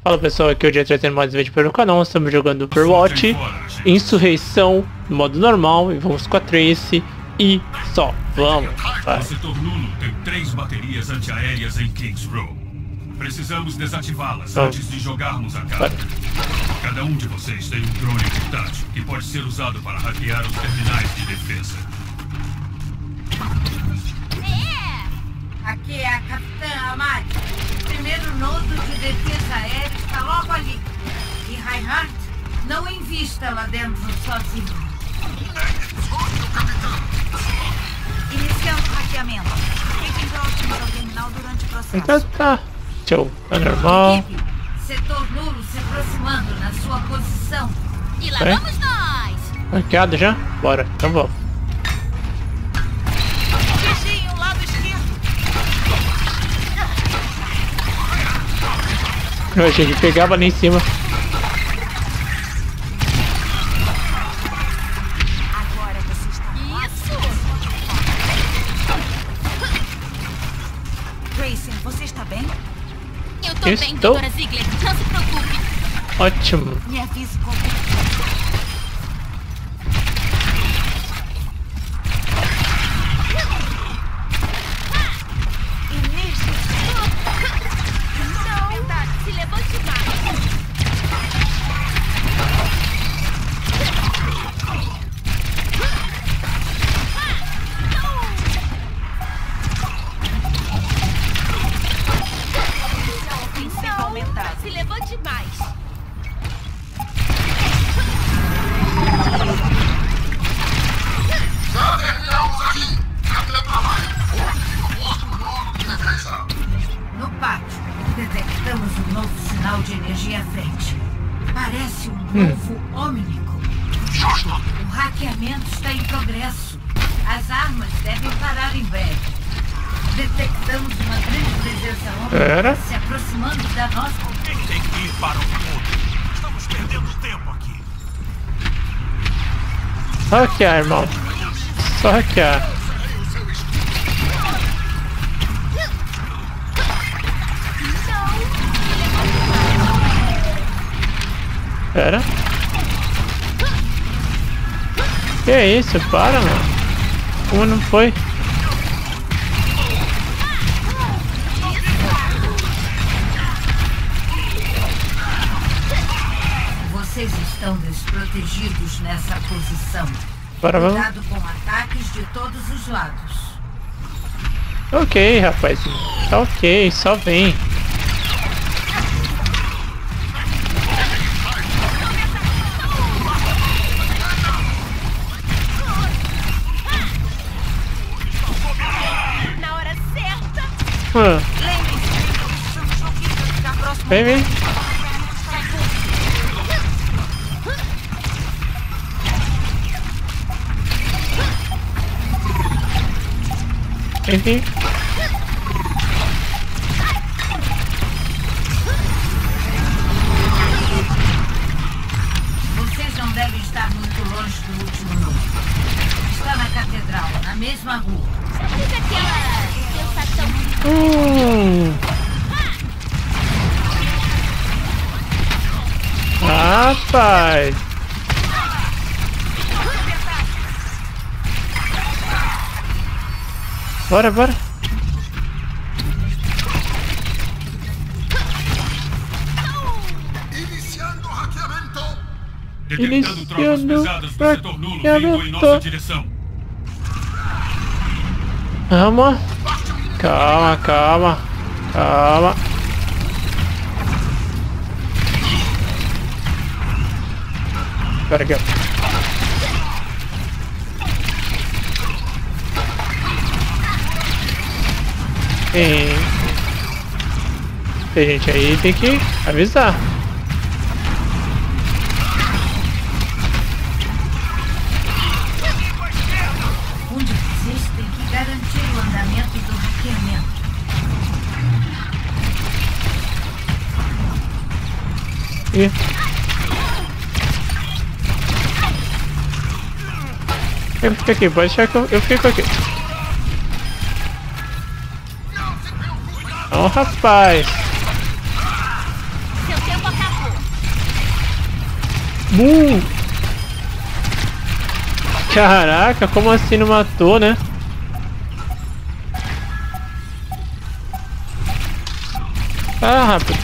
Fala pessoal, aqui é o dia trazendo mais um vídeo para o canal. Estamos jogando Overwatch Insurreição no modo normal e vamos com a Tracy e só vamos. O setor Nulo tem 3 baterias antiaéreas em Kings Row. Precisamos desativá-las antes de jogarmos a carga. Cada um de vocês tem um drone portátil que pode ser usado para hackear os terminais de defesa. Aqui é a Capitã Amari. O primeiro nodo de defesa aérea está logo ali. E Reinhardt, não invista lá dentro sozinho. Iniciando o hackeamento. Fiquem próximos ao terminal durante o processo. Então tá. Show. Tá normal. Equipe, setor nulo se aproximando na sua posição. E lá É? vamos nós! Hackeado já? Bora. Então vamos. Viginho, lado esquerdo. Eu achei que pegava ali em cima. Agora você está. Isso! Grayson, você está bem? Eu tô bem, Estou. doutora Ziegler. Não se preocupe. Ótimo. Me avise qualquer Se levante mais. Aumentar. Se levante mais. No pátio, detectamos um novo sinal de energia à frente. Parece um novo Omnico. O hackeamento está em progresso. As armas devem parar em breve. Detectamos uma grande presença Era? Omnico se aproximando da nossa... Quem tem que ir para o fundo? Estamos perdendo tempo aqui. Só hackear, irmão. Só hackear. Pera. Que é isso? Para, mano. Como não foi? Vocês estão desprotegidos nessa posição. Bora, vamos. Cuidado com ataques de todos os lados. Ok, rapaz. Tá ok, só vem. Na hora certa. Ah, Somos notícias ficar próximo. vem, vem. Vem, vem. Vocês não devem estar muito longe do último nodo. Está na catedral, na mesma rua. Sabe aquela sensação Rapaz. Bora, bora. Iniciando o hackeamento. Detectando tropas Iniciando pesadas do setor Nulo vindo em hackeamento. nossa direção. Calma. Calma, calma. Calma. Espera aqui, ó. Tem gente aí, tem que avisar. Um de vocês tem que garantir o andamento do hackeamento. Ih. Eu fico aqui, pode deixar que eu fico aqui. Não, rapaz. Seu tempo Caraca, como assim não matou, né? Ah, rápido.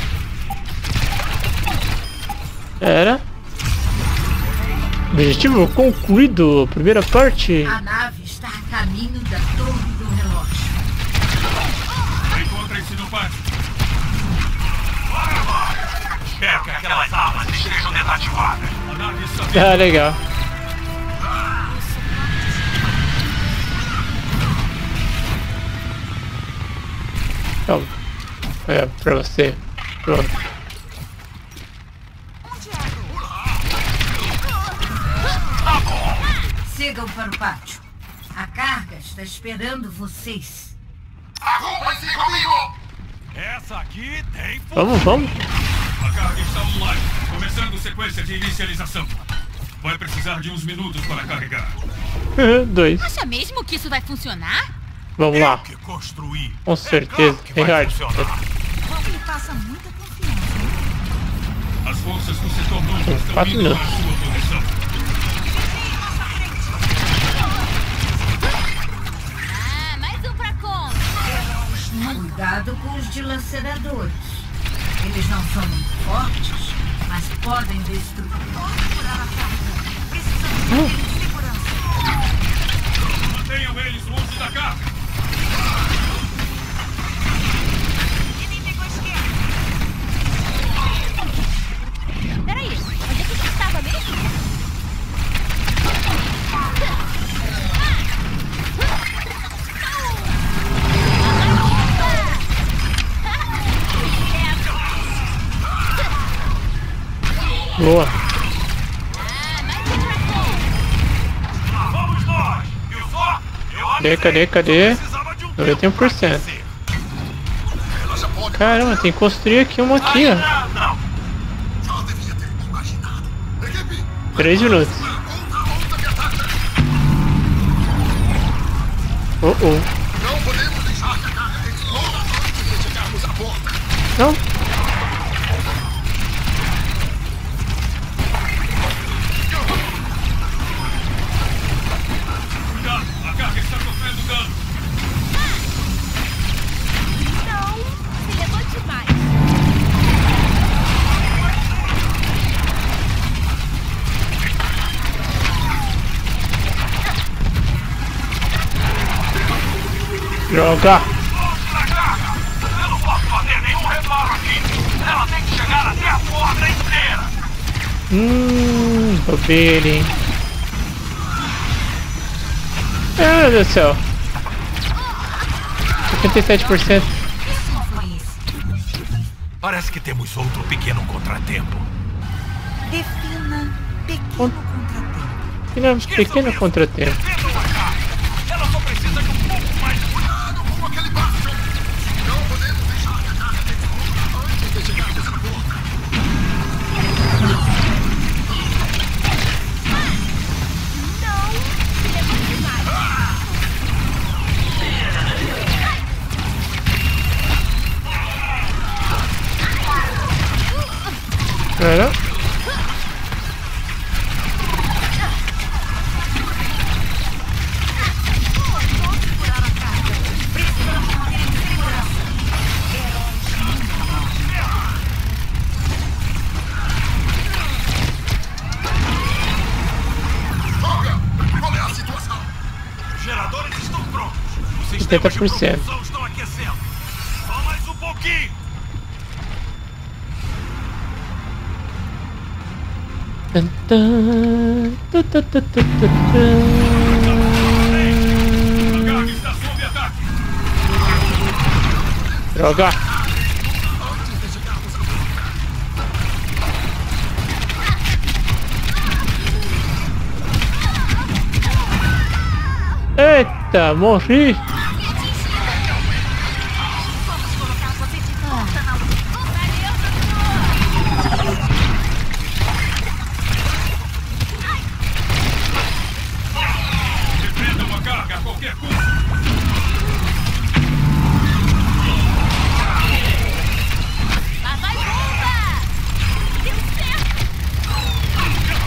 Era. Objetivo concluído. Primeira parte. A nave está a caminho da torre do relógio. Encontrem-se no pátio. Espero que aquelas armas estejam desativadas. A nave está Ah, legal. Calma. É, pra você. Pronto. Sigam para o pátio. A carga está esperando vocês. Arrumem-se comigo! Essa aqui tem Vamos, vamos. A carga está online. Começando sequência de inicialização. Vai precisar de uns minutos para carregar. 2. Acha mesmo que isso vai funcionar? Vamos lá. que construir. Com certeza. Que vai Reinhard. funcionar. Me passa muita confiança. As forças do setor novo estão 4 indo minutos. para sua posição. Ah, mais um pra conta. Cuidado com os dilaceradores. Eles não são muito fortes, mas podem destruir. Mantenham eles longe da carga. Peraí, onde é que você estava mesmo? Boa. Vamos nós! Viu só? Eu Cadê? precisava de um 91%. Caramba, tem que construir aqui uma aqui, ó. Não! 3 minutos. Oh. Não podemos deixar que a carga exploda antes de chegarmos à boca. Não. Cuidado, a carga está sofrendo dano. Não, se levante mais. Droga. Eu não posso fazer nenhum reparo aqui! Ela tem que chegar até a porta inteira! Bobeira, hein? Meu Deus do céu. 57%. Parece que temos outro pequeno contratempo. Defina pequeno contratempo. E não, pequeno contratempo. Defendam a carga! Ela só precisa de um pouco mais de cuidado! Cuidado com aquele baixo. Não podemos deixar que a carga exploda antes de chegarmos à boca. Não, se levante mais. Era. Olga, qual é a situação? Os geradores estão prontos! Os 70%. sistemas de propulsão estão aquecendo! Só mais um pouquinho! Tan, tan, tan, tan, tan, tan, tan. A carga está sob ataque. Droga. Eita, morri. Defendam a carga a qualquer custo. Lá vai bomba! Deu certo!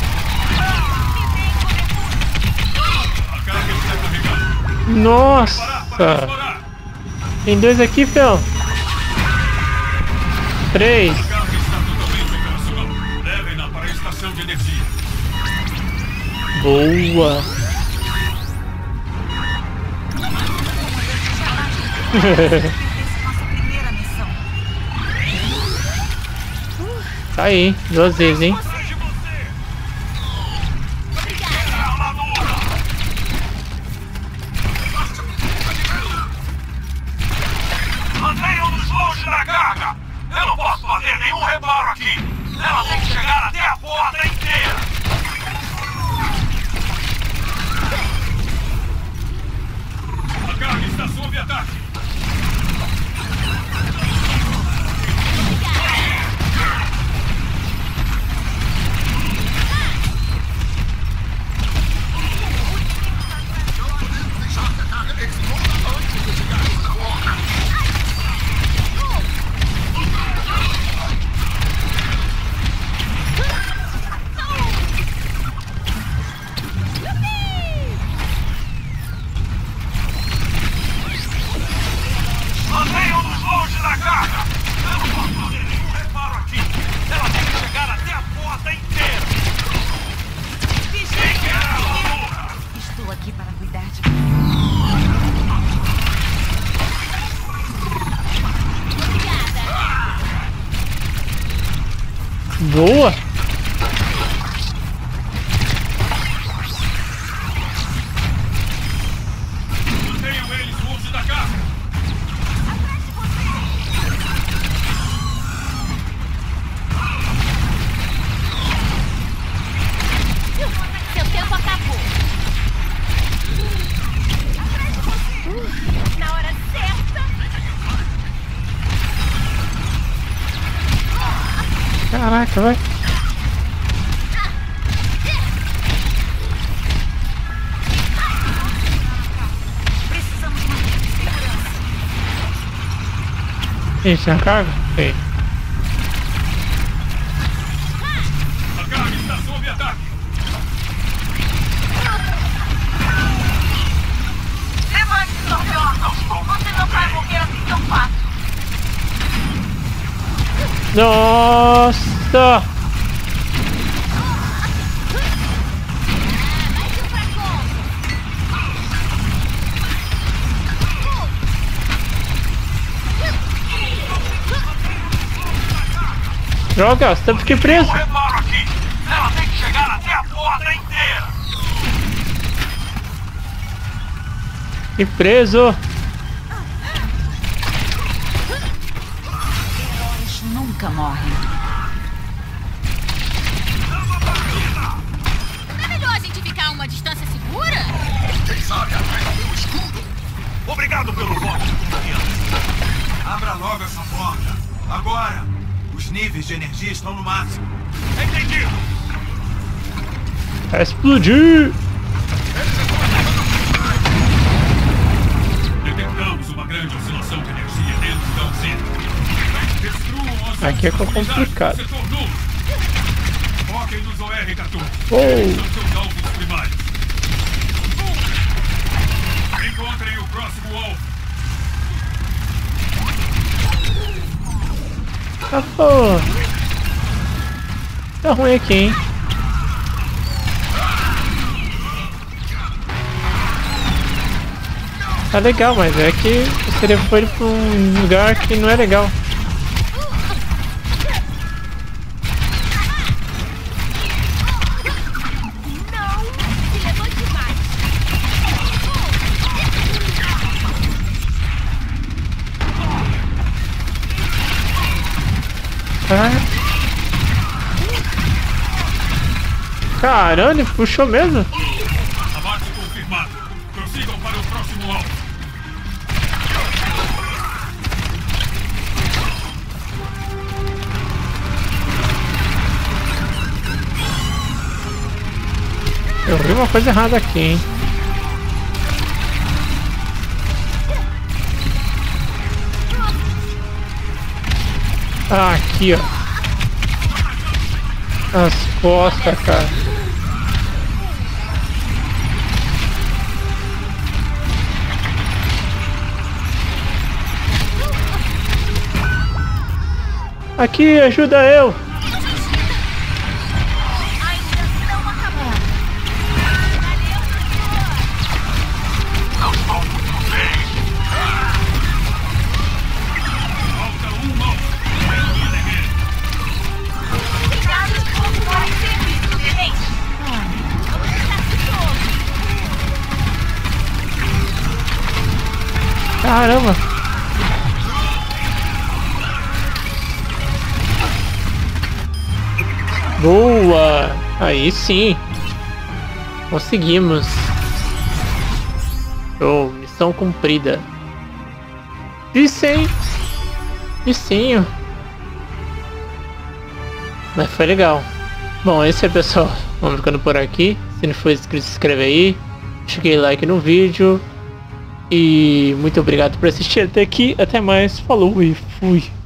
Nossa! Tem 2 aqui, Fel. 3. A carga está totalmente operacional. Levem-na para a estação de energia. Boa! Nossa primeira missão. Tá aí, 2 vezes, hein? Mantenham-nos longe da carga! Eu não posso fazer nenhum reparo aqui! Ela tem que chegar até a porta inteira! A carga está sob ataque. Deixar que a carga exploda antes de chegarmos na porta. Mantenham-nos longe da carga! Eu não posso fazer nenhum reparo aqui! Ela tem que chegar até a porta inteira! Estou aqui para cuidar de você. Boa! Mantenham eles longe da carga. Seu tempo acabou. Na hora certa. Caraca, vai! Precisamos manter segurança. Isso, é carga? Sei. A carga está sob ataque. Levante-se, Orbeon! Você não vai morrer assim tão fácil! Nossa! Droga, você fiquei preso! Um reparo aqui! Ela tem que chegar até a porta inteira! Fiquei preso! Heróis nunca morrem. Não é melhor a gente ficar a uma distância segura? Quem sabe atrás do meu escudo? Obrigado pelo voto de confiança! Abra logo essa porta. Agora! Os níveis de energia estão no máximo. Entendido! Vai explodir! Detectamos uma grande oscilação de energia dentro da usina. Destruam as Aqui é unidades complicado. do setor novo. Foquem nos OR-14. Oh. Eles são seus alvos primários. Encontrem o próximo alvo. Ah, pô! Tá ruim aqui, hein? Tá legal, mas é que você levou ele pra um lugar que não é legal. Não! Se levou demais. Caramba, ele puxou mesmo? Abate confirmado. Prossigam para o próximo alvo. Eu vi uma coisa errada aqui, hein? Ah, aqui, ó. As costas, cara. Aqui, ajuda eu. Caramba. Boa. Aí sim. Conseguimos. Show. Missão cumprida. Vicinho. Mas foi legal. Bom, é isso aí, pessoal. Vamos ficando por aqui. Se não for inscrito, se inscreve aí. Deixa o like no vídeo. E muito obrigado por assistir até aqui. Até mais. Falou e fui.